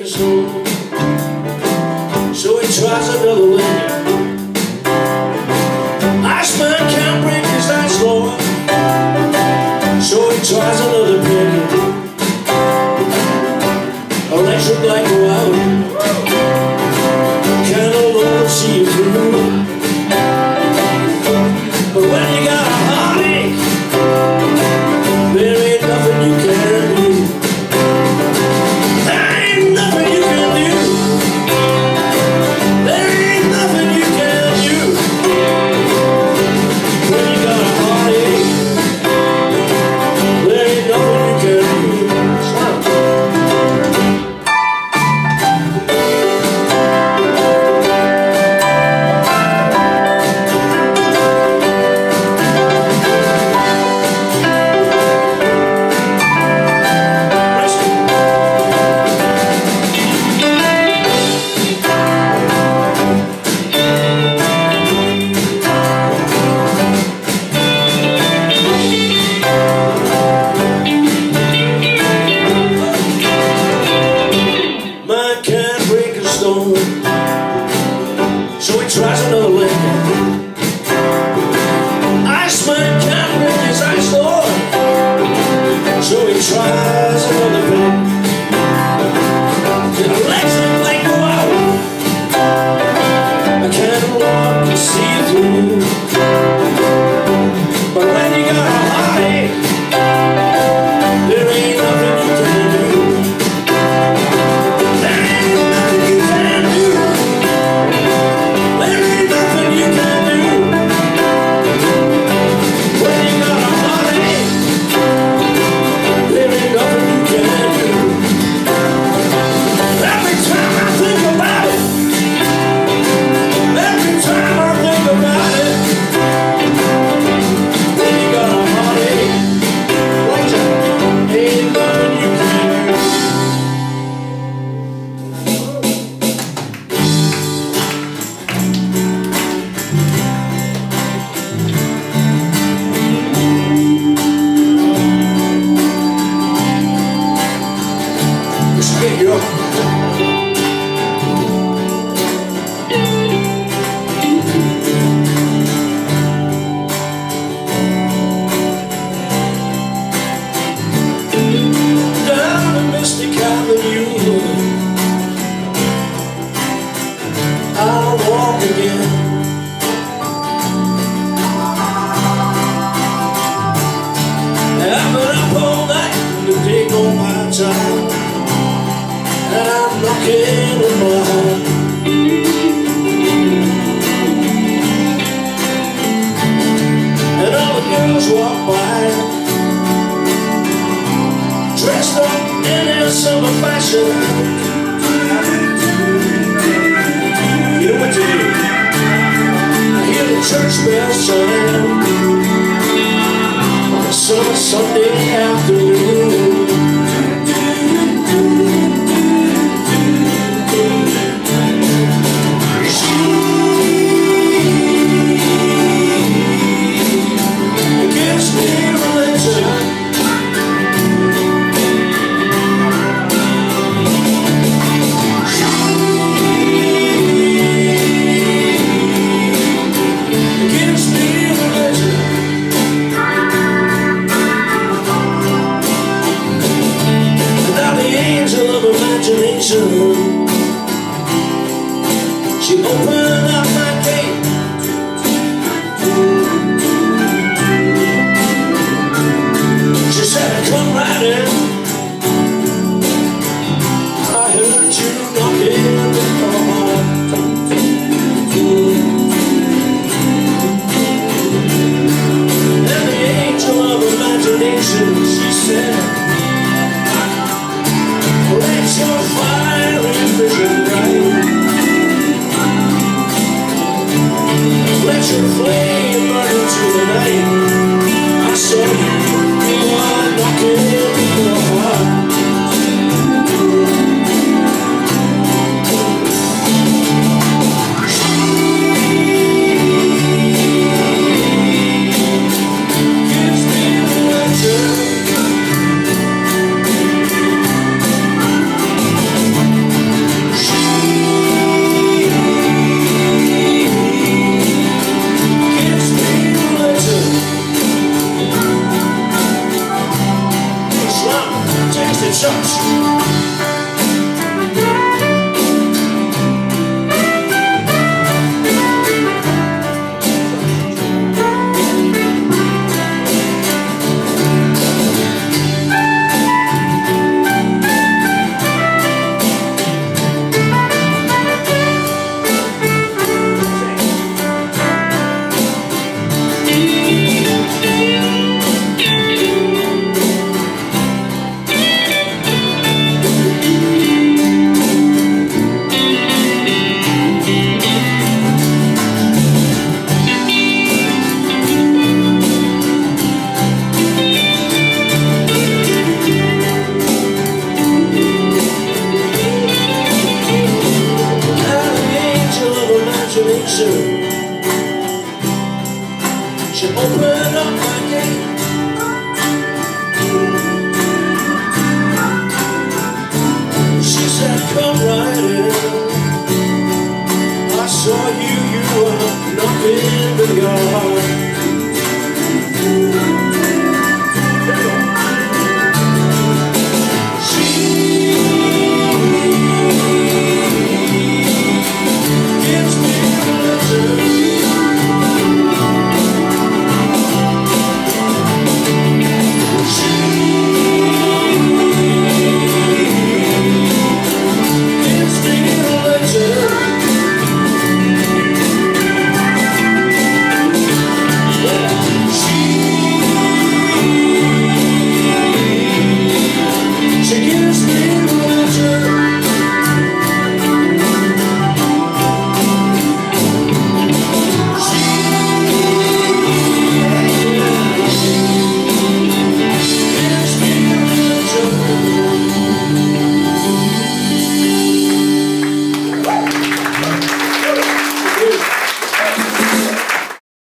his home. So he tries another way. Iceman can't break his ice law. So he tries another picket. Electric light go out. Can't no longer see you through. But when you got a heartache, there ain't nothing you can do. There ain't nothing you can do. There ain't nothing you can do. When you got a heartache, there ain't nothing you can do. So he tries another lick. Iceman can't break his ice law. So he tries another pick. The electric light go out. I can't walk and see you through. But when you got a heartache, there ain't nothing you can do. I'll walk again. I've been up all night to take on my time, and I'm knocking on my heart. And all the girls walk by, dressed up in their summer fashion. You know what to do. I hear the church bells chime on a summer Sunday afternoon. She gives me religion. She opened up my gate. She said, come right in. I heard you knocking at the door. And the angel of imagination, she said, let your fire in. church.